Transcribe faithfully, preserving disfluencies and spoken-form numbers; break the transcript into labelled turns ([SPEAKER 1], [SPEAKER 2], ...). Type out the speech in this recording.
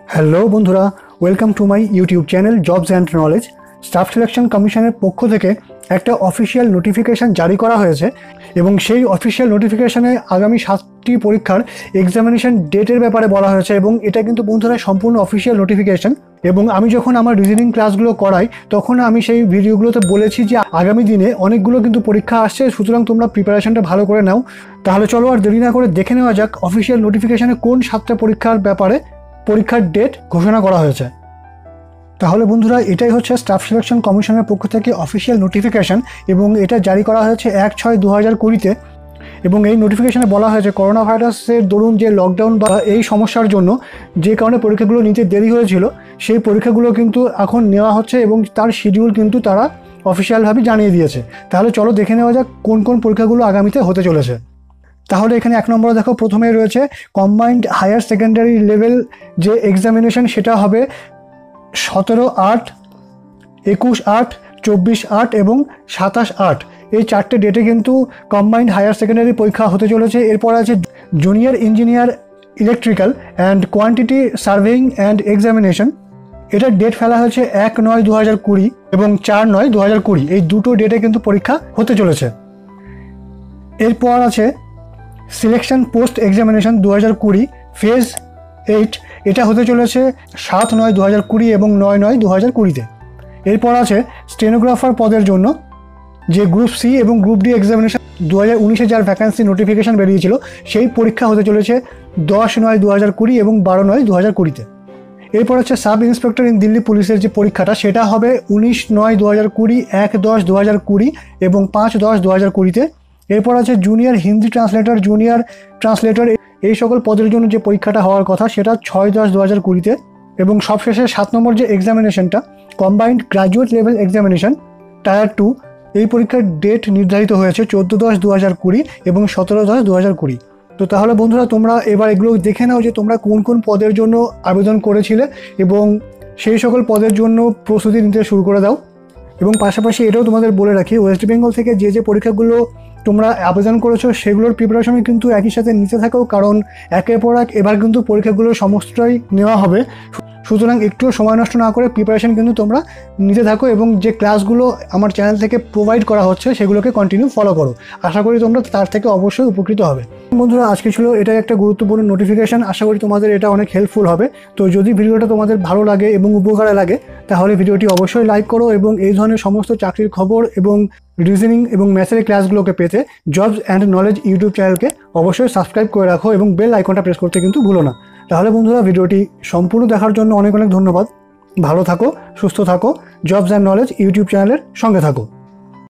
[SPEAKER 1] Hello বন্ধুরা, welcome to my YouTube channel jobs and knowledge. Staff selection কমিশনের পক্ষ থেকে একটা অফিসিয়াল নোটিফিকেশান জারি করা হয়েছে এবং সেই অফিসিয়াল নোটিফিকেশানে আগামী সাতটি পরীক্ষার এক্সামিনেশন ডেটের ব্যাপারে বলা হয়েছে এবং এটা কিন্তু বন্ধুরা সম্পূর্ণ অফিসিয়াল নোটিফিকেশান। এবং আমি যখন আমার রিজনিং ক্লাসগুলো করাই তখন আমি সেই ভিডিওগুলোতে বলেছি যে আগামী দিনে অনেকগুলো কিন্তু পরীক্ষা আসছে, সুতরাং তোমরা প্রিপারেশনটা ভালো করে নাও। তাহলে চলো আর দেরি না করে দেখে নেওয়া যাক অফিসিয়াল নোটিফিকেশানে কোন সাতটা পরীক্ষার ব্যাপারে পরীক্ষার ডেট ঘোষণা করা হয়েছে। তাহলে বন্ধুরা, এটাই হচ্ছে স্টাফ সিলেকশন কমিশনের পক্ষ থেকে অফিসিয়াল নোটিফিকেশান এবং এটা জারি করা হয়েছে এক ছয় দু হাজার কুড়িতে। এবং এই নোটিফিকেশানে বলা হয়েছে করোনা ভাইরাসের দরুন যে লকডাউন বা এই সমস্যার জন্য যে কারণে পরীক্ষাগুলো নিতে দেরি হয়েছিল, সেই পরীক্ষাগুলো কিন্তু এখন নেওয়া হচ্ছে এবং তার শিডিউল কিন্তু তারা অফিসিয়ালভাবে জানিয়ে দিয়েছে। তাহলে চলো দেখে নেওয়া যাক কোন কোন পরীক্ষাগুলো আগামীতে হতে চলেছে। তাহলে এখানে এক নম্বরে দেখো, প্রথমেই রয়েছে কম্বাইন্ড হায়ার সেকেন্ডারি লেভেল যে এক্সামিনেশন, সেটা হবে সতেরো আট, একুশ আট, চব্বিশ আট এবং সাতাশ আট। এই চারটে ডেটে কিন্তু কম্বাইন্ড হায়ার সেকেন্ডারি পরীক্ষা হতে চলেছে। এরপর আছে junior engineer electrical and quantity surveying and examination. এটার ডেট ফেলা হয়েছে এক নয় দু হাজার কুড়ি এবং চার নয় দু হাজার কুড়ি। এই দুটো ডেটে কিন্তু পরীক্ষা হতে চলেছে। এরপর আছে সিলেকশন পোস্ট এক্সামিনেশন দু হাজার কুড়ি ফেজ এইট। এটা হতে চলেছে সাত নয় দু হাজার কুড়ি এবং নয় নয় দু হাজার কুড়িতে। এরপর আছে স্টেনোগ্রাফার পদের জন্য যে গ্রুপ সি এবং গ্রুপ ডি এক্সামিনেশন দু হাজার উনিশে যার ভ্যাকান্সি নোটিফিকেশান বেরিয়েছিল, সেই পরীক্ষা হতে চলেছে দশ নয় দু হাজার কুড়ি এবং বারো নয় দু হাজার কুড়িতে। এরপর হচ্ছে সাব ইন্সপেক্টর ইন দিল্লি পুলিশের যে পরীক্ষাটা, সেটা হবে উনিশ নয় দু হাজার কুড়ি, এক দশ দু হাজার কুড়ি এবং পাঁচ দশ দু হাজার কুড়িতে। এরপর আছে junior Hindi translator, junior translator, এই সকল পদের জন্য যে পরীক্ষাটা হওয়ার কথা সেটা ছয় দশ দু হাজার কুড়িতে। এবং সবশেষে সাত নম্বর যে এক্সামিনেশনটা combined graduate level examination tier two, এই পরীক্ষার ডেট নির্ধারিত হয়েছে চোদ্দো দশ দু হাজার কুড়ি এবং সতেরো দশ দু হাজার কুড়ি। তো তাহলে বন্ধুরা, তোমরা এবার এগুলো দেখে নাও যে তোমরা কোন কোন পদের জন্য আবেদন করেছিলে এবং সেই সকল পদের জন্য প্রস্তুতি নিতে শুরু করে দাও। এবং পাশাপাশি এটাও তোমাদের বলে রাখি, ওয়েস্ট বেঙ্গল থেকে যে যে পরীক্ষাগুলো তোমরা আবেদন করেছো সেগুলোর প্রিপারেশনই কিন্তু একই সাথে নিতে থাকো, কারণ একের পর এক এবার কিন্তু পরীক্ষাগুলো সমস্তটাই নেওয়া হবে। সুতরাং একটুও সময় নষ্ট না করে প্রিপারেশন কিন্তু তোমরা নিতে থাকো এবং যে ক্লাসগুলো আমার চ্যানেল থেকে প্রোভাইড করা হচ্ছে সেগুলোকে কন্টিনিউ ফলো করো। আশা করি তোমরা তার থেকে অবশ্যই উপকৃত হবে। বন্ধুরা, আজকে ছিল এটাই একটা গুরুত্বপূর্ণ নোটিফিকেশান। আশা করি তোমাদের এটা অনেক হেল্পফুল হবে। তো যদি ভিডিওটা তোমাদের ভালো লাগে এবং উপকারে লাগে তাহলে ভিডিওটি অবশ্যই লাইক করো এবং এই ধরনের সমস্ত চাকরির খবর এবং রিজনিং এবং ম্যাথের ক্লাসগুলোকে পেতে জবস অ্যান্ড নলেজ ইউটিউব চ্যানেলকে অবশ্যই সাবস্ক্রাইব করে রাখো এবং বেল আইকনটা প্রেস করতে কিন্তু ভুলো না। তাহলে বন্ধুরা, ভিডিওটি সম্পূর্ণ দেখার জন্য অনেক অনেক ধন্যবাদ। ভালো থাকো, সুস্থ থাকো, জবস অ্যান্ড নলেজ ইউটিউব চ্যানেলের সঙ্গে থাকো।